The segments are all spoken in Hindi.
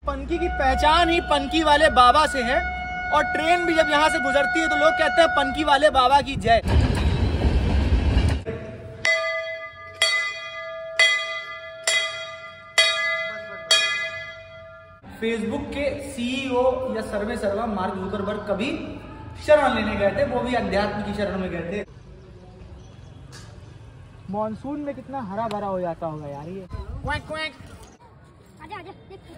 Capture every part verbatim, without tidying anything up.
पनकी की पहचान ही पनकी वाले बाबा से है और ट्रेन भी जब यहाँ से गुजरती है तो लोग कहते हैं पनकी वाले बाबा की जय। फेसबुक के सीईओ या सर्वे सर्वा मार्क जुकरबर्ग कभी शरण लेने गए थे, वो भी अध्यात्म की शरण में गए थे। मॉनसून में कितना हरा भरा हो जाता होगा यार ये। Quack quack. आजा आजा।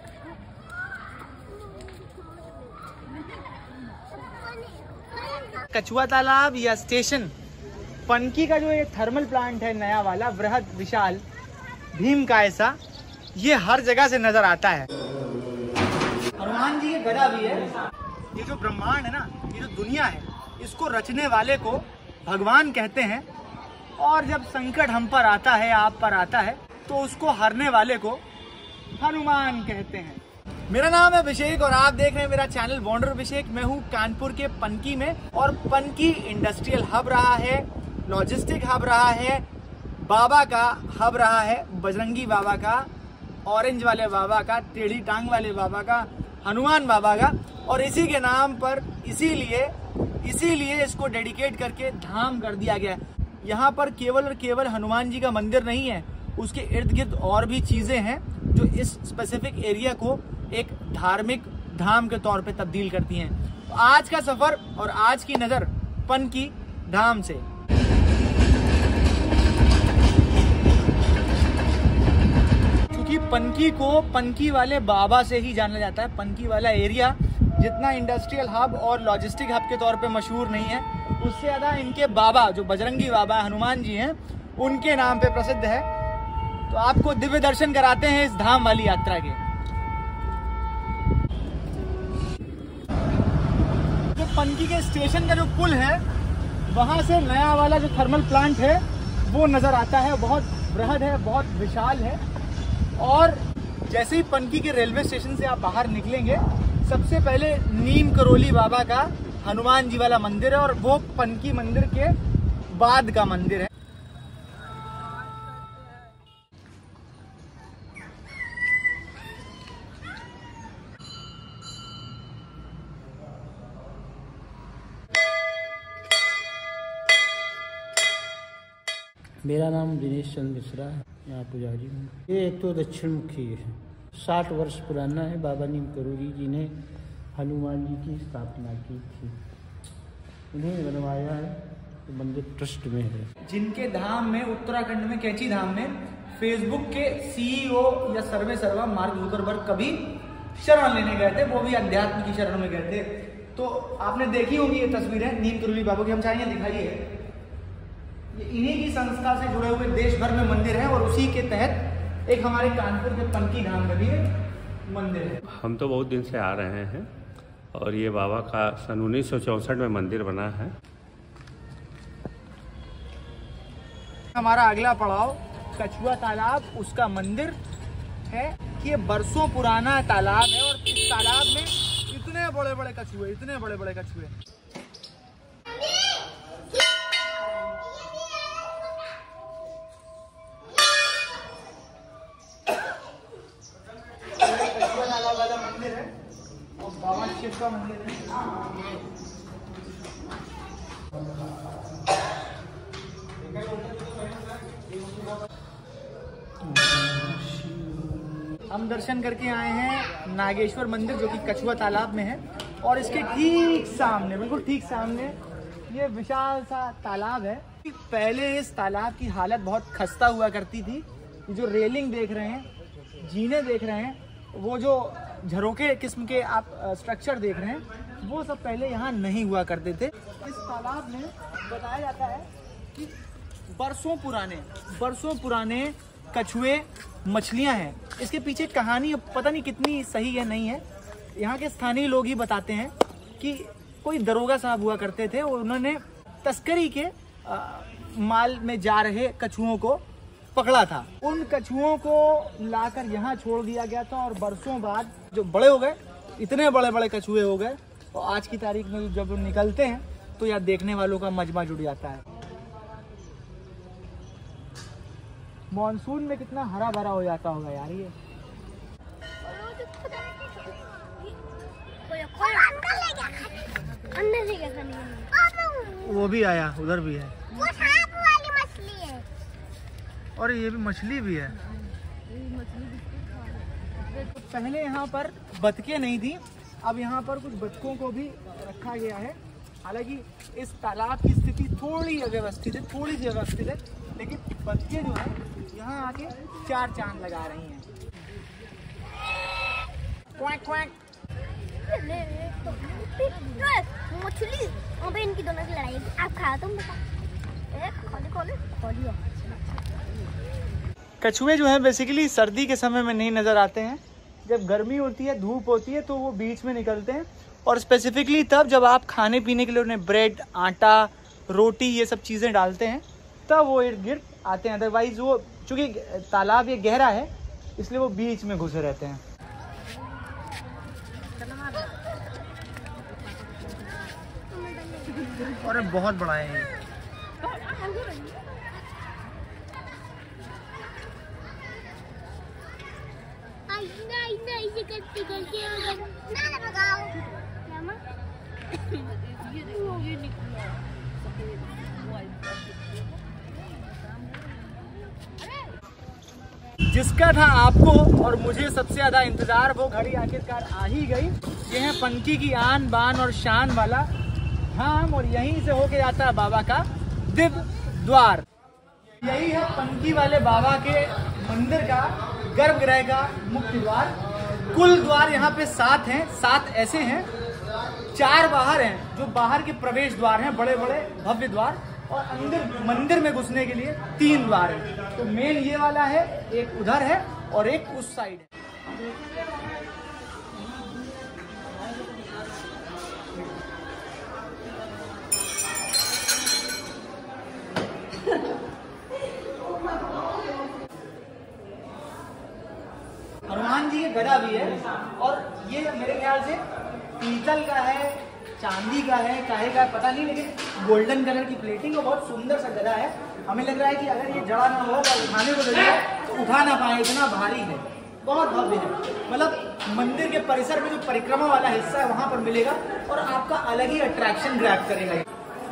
कछुआ तालाब या स्टेशन पनकी का जो ये थर्मल प्लांट है नया वाला बृहद विशाल भीम का ऐसा, ये हर जगह से नजर आता है। हनुमान जी की गदा भी है। ये जो ब्रह्मांड है ना, ये जो दुनिया है, इसको रचने वाले को भगवान कहते हैं और जब संकट हम पर आता है, आप पर आता है, तो उसको हरने वाले को हनुमान कहते हैं। मेरा नाम है अभिषेक और आप देख रहे हैं मेरा चैनल वॉन्डर अभिषेक। मैं हूँ कानपुर के पनकी में और पनकी इंडस्ट्रियल हब रहा है, लॉजिस्टिक हब रहा है, बाबा का हब रहा है, बजरंगी बाबा का, ऑरेंज वाले बाबा का, टेढ़ी टांग वाले बाबा का, हनुमान बाबा का। और इसी के नाम पर इसीलिए इसीलिए इसको डेडिकेट करके धाम कर दिया गया है। यहाँ पर केवल और केवल हनुमान जी का मंदिर नहीं है, उसके इर्द गिर्द और भी चीजें हैं जो इस स्पेसिफिक एरिया को एक धार्मिक धाम के तौर पे तब्दील करती हैं। तो आज का सफर और आज की नजर पनकी धाम से। क्योंकि पनकी को पनकी वाले बाबा से ही जाना जाता है। पनकी वाला एरिया जितना इंडस्ट्रियल हब और लॉजिस्टिक हब के तौर पे मशहूर नहीं है, उससे ज्यादा इनके बाबा जो बजरंगी बाबा हनुमान जी हैं, उनके नाम पे प्रसिद्ध है। तो आपको दिव्य दर्शन कराते हैं इस धाम वाली यात्रा के। जो पनकी के स्टेशन का जो पुल है, वहां से नया वाला जो थर्मल प्लांट है वो नजर आता है। बहुत बृहद है, बहुत विशाल है। और जैसे ही पनकी के रेलवे स्टेशन से आप बाहर निकलेंगे, सबसे पहले नीम करोली बाबा का हनुमान जी वाला मंदिर है और वो पनकी मंदिर के बाद का मंदिर है। मेरा नाम दिनेश चंद्र मिश्रा है, यहाँ पुजारी हूँ। ये एक तो दक्षिण मुखी है, साठ वर्ष पुराना है। बाबा नीम करोली जी ने हनुमान जी की स्थापना की थी, उन्हें बनवाया है, तो मंदिर ट्रस्ट में है। जिनके धाम में उत्तराखंड में कैची धाम में फेसबुक के सीईओ या सर्वे सर्वा मार्क जुकरबर्ग कभी शरण लेने गए थे, वो भी अध्यात्म की शरण में गए थे। तो आपने देखी होंगी ये तस्वीरें नीम करोली बाबा की। हम चाहिए दिखाइए। ये इन्हीं की संस्था से जुड़े हुए देश भर में मंदिर है और उसी के तहत एक हमारे कानपुर के पनकी धाम का भी मंदिर है। हम तो बहुत दिन से आ रहे हैं और ये बाबा का सन उन्नीस सौ चौसठ में मंदिर बना है। हमारा अगला पड़ाव कछुआ तालाब, उसका मंदिर है। ये बरसों पुराना तालाब है और इस तालाब में इतने बड़े बड़े कछुए, इतने बड़े बड़े कछुए। मंदिर है और बाबा शिव का मंदिर है। हम दर्शन करके आए हैं नागेश्वर मंदिर जो कि कछुआ तालाब में है और इसके ठीक सामने, बिल्कुल ठीक सामने ये विशाल सा तालाब है। पहले इस तालाब की हालत बहुत खस्ता हुआ करती थी। ये जो रेलिंग देख रहे हैं, जीने देख रहे हैं, वो जो झरोके किस्म के आप स्ट्रक्चर देख रहे हैं, वो सब पहले यहाँ नहीं हुआ करते थे। इस तालाब में बताया जाता है कि बरसों पुराने बरसों पुराने कछुए मछलियाँ हैं। इसके पीछे कहानी पता नहीं कितनी सही है नहीं है। यहाँ के स्थानीय लोग ही बताते हैं कि कोई दरोगा साहब हुआ करते थे और उन्होंने तस्करी के आ, माल में जा रहे कछुओं को पकड़ा था। उन कछुओं को लाकर यहाँ छोड़ दिया गया था और बरसों बाद जो बड़े हो गए, इतने बड़े बड़े कछुए हो गए, और आज की तारीख में जब निकलते हैं तो यार देखने वालों का मजमा जुड़ जाता है। मॉनसून में कितना हरा भरा हो जाता होगा यार ये। वो भी आया, उधर भी है। वो सांप वाली मछली है। और ये भी मछली भी है। पहले यहाँ पर बतखें नहीं थी, अब यहाँ पर कुछ बतखों को भी रखा गया है। हालांकि इस तालाब की स्थिति थोड़ी अव्यवस्थित है, थोड़ी सी व्यवस्थित है, लेकिन बतखें जो है यहाँ आके चार चांद लगा रही हैं। Quack quack. मछली अब इनकी दोनों की लड़ाई, आप खाओ तुम बता। एक खोली खोली खोली है। कछुए जो है बेसिकली सर्दी के समय में नहीं नजर आते हैं। जब गर्मी होती है, धूप होती है, तो वो बीच में निकलते हैं, और स्पेसिफिकली तब जब आप खाने पीने के लिए उन्हें ब्रेड, आटा, रोटी ये सब चीज़ें डालते हैं, तब वो इर्द गिर्द आते हैं। अदरवाइज वो चूँकि तालाब ये गहरा है, इसलिए वो बीच में घुसे रहते हैं। और बहुत बड़ा है ये। नहीं नहीं ये करती करती है ना ना भगाओ क्या मां ये निकला जिसका था आपको और मुझे सबसे ज्यादा इंतजार, वो घड़ी आखिरकार आ ही गई। ये है पनकी की आन बान और शान वाला धाम, और यहीं से होके जाता है बाबा का दिव्य द्वार। यही है पनकी वाले बाबा के मंदिर का गर्भगृह का मुख्य द्वार। कुल द्वार यहाँ पे सात हैं, सात ऐसे हैं, चार बाहर हैं जो बाहर के प्रवेश द्वार हैं, बड़े बड़े भव्य द्वार, और अंदर मंदिर में घुसने के लिए तीन द्वार हैं। तो मेन ये वाला है, एक उधर है और एक उस साइड है। हनुमान जी की गदा भी है, और ये मेरे ख्याल से पीतल का है, चांदी का है, काहे का है पता नहीं, लेकिन गोल्डन कलर की प्लेटिंग और बहुत सुंदर सा गदा है। हमें लग रहा है कि अगर ये जड़ा ना हो और उठाने को लगे तो उठा ना पाए, इतना भारी है, बहुत भव्य है। मतलब मंदिर के परिसर में जो परिक्रमा वाला हिस्सा है वहां पर मिलेगा, और आपका अलग ही अट्रैक्शन ग्रैब करेगा।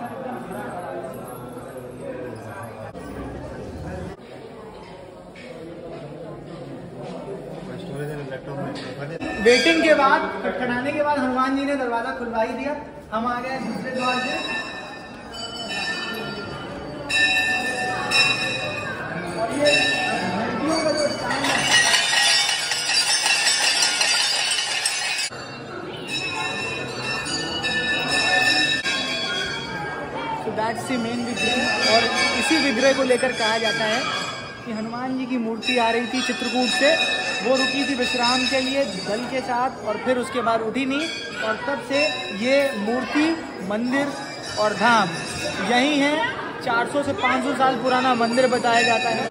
वेटिंग के बाद, खटखटाने के बाद हनुमान जी ने दरवाजा खुलवा ही दिया। हम आ गए दूसरे द्वार से, और ये घंटियों का जो स्टैंड है, तो दैट्स द मेन विग्रह। और इसी विग्रह को लेकर कहा जाता है कि हनुमान जी की मूर्ति आ रही थी चित्रकूट से, वो रुकी थी विश्राम के लिए दल के साथ, और फिर उसके बाद उठी नहीं, और तब से ये मूर्ति, मंदिर और धाम यही है। चार सौ से पाँच सौ साल पुराना मंदिर बताया जाता है।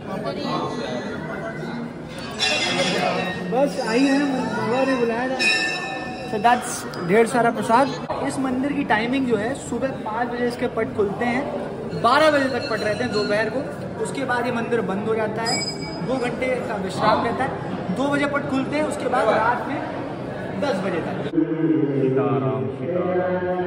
बस आई है, बाबा ने बुलाया था। So that's ढेर सारा प्रसाद। इस मंदिर की टाइमिंग जो है, सुबह पाँच बजे इसके पट खुलते हैं, बारह बजे तक पट रहते हैं दोपहर को। उसके बाद ये मंदिर बंद हो जाता है, दो घंटे का विश्राम रहता है। दो बजे पट खुलते हैं, उसके बाद रात में दस बजे तक। सीताराम सीताराम।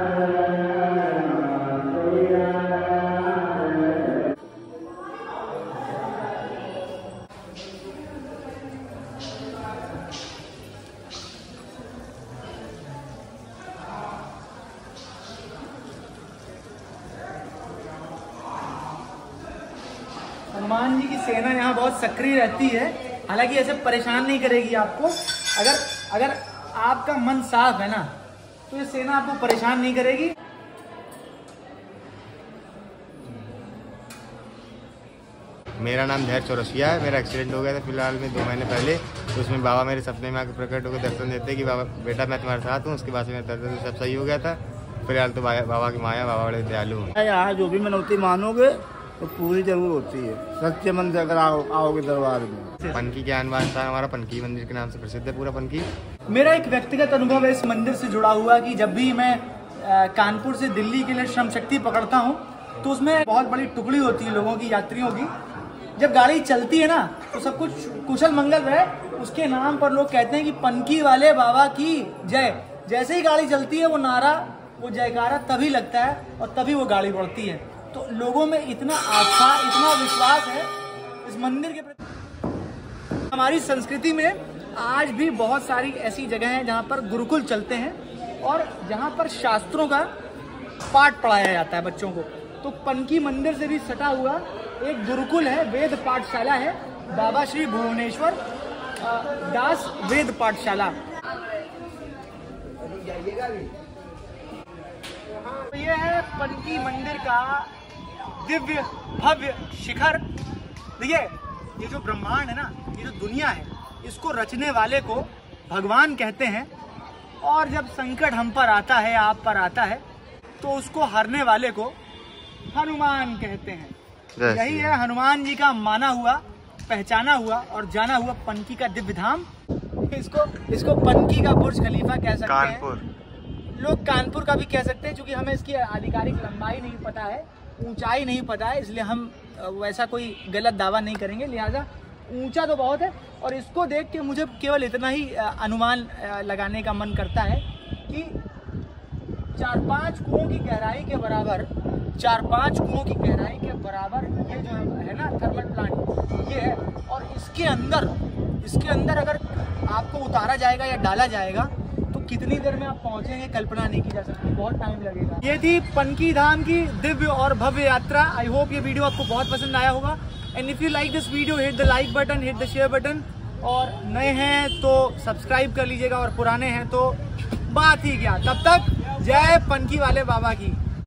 हनुमान जी की सेना यहाँ बहुत सक्रिय रहती है, हालांकि ऐसे परेशान नहीं करेगी आपको। अगर अगर आपका मन साफ है ना, तो ये सेना आपको परेशान नहीं करेगी। मेरा नाम धैर्य चौरसिया है। मेरा एक्सीडेंट हो गया था फिलहाल में दो महीने पहले, तो उसमें बाबा मेरे सपने में आकर प्रकट होकर दर्शन देते कि बाबा बेटा मैं तुम्हारे साथ हूँ। उसके बाद से मेरा दर्द सब सही हो गया था। फिलहाल तो बाबा की माया, बाबा बड़े दयालु हैं। यहाँ जो भी मनौती मानोगे तो पूरी जरूर होती है, सच्चे मन से अगर आओ, आओगे दरबार में। पनकी के आनबान स्थान हमारा पनकी मंदिर के नाम से प्रसिद्ध है पूरा पनकी। मेरा एक व्यक्तिगत अनुभव है इस मंदिर से जुड़ा हुआ कि जब भी मैं आ, कानपुर से दिल्ली के लिए श्रम शक्ति पकड़ता हूँ, तो उसमें बहुत बड़ी टुकड़ी होती है लोगों की, यात्रियों की। जब गाड़ी चलती है ना, तो सब कुछ कुशल मंगल रहे, उसके नाम पर लोग कहते हैं कि पनकी वाले बाबा की जय। जैसे ही गाड़ी चलती है, वो नारा वो जयकारा तभी लगता है और तभी वो गाड़ी बढ़ती है। तो लोगों में इतना आस्था, इतना विश्वास है इस मंदिर के प्रति। हमारी संस्कृति में आज भी बहुत सारी ऐसी जगह हैं जहाँ पर गुरुकुल चलते हैं और जहाँ पर शास्त्रों का पाठ पढ़ाया जाता है बच्चों को। तो पनकी मंदिर से भी सटा हुआ एक गुरुकुल है, वेद पाठशाला है, बाबा श्री भुवनेश्वर दास वेद पाठशाला। ये है पनकी मंदिर का दिव्य भव्य शिखर। देखिए ये जो ब्रह्मांड है ना, ये जो दुनिया है, इसको रचने वाले को भगवान कहते हैं और जब संकट हम पर आता है, आप पर आता है, तो उसको हरने वाले को हनुमान कहते हैं। यही है हनुमान जी का माना हुआ, पहचाना हुआ और जाना हुआ पनकी का दिव्य धाम। इसको इसको पनकी का बुर्ज खलीफा कह सकते कानपुर। हैं लोग, कानपुर का भी कह सकते हैं, क्योंकि हमें इसकी आधिकारिक लंबाई नहीं पता है, ऊंचाई नहीं पता है, इसलिए हम वैसा कोई गलत दावा नहीं करेंगे। लिहाजा ऊंचा तो बहुत है और इसको देख के मुझे केवल इतना ही अनुमान लगाने का मन करता है कि चार पांच कुओं की गहराई के बराबर, चार पांच कुओं की गहराई के बराबर ये जो है ना थर्मल प्लांट, ये है। और इसके अंदर इसके अंदर अगर आपको उतारा जाएगा या डाला जाएगा तो कितनी देर में आप पहुंचेंगे कल्पना नहीं की जा सकती, बहुत टाइम लगेगा। ये थी पनकी धाम की दिव्य और भव्य यात्रा। आई होप ये वीडियो आपको बहुत पसंद आया होगा। And if you like this video, hit the like button, hit the share button. और नए हैं तो सब्सक्राइब कर लीजिएगा और पुराने हैं तो बात ही क्या। तब तक जय पनकी वाले बाबा की।